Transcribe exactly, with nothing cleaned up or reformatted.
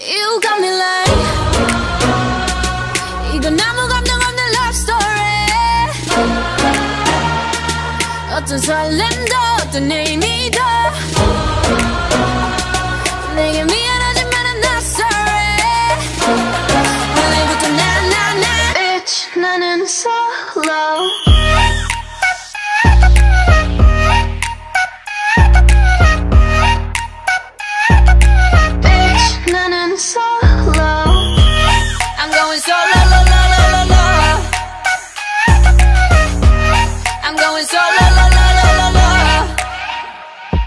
You got me like 이건 아무 감정 없는 love story. 어떤 설렘도 어떤 의미도 내게 미안하지만 I'm not sorry. 원래부터 나 나 나 Bitch 나는 solo.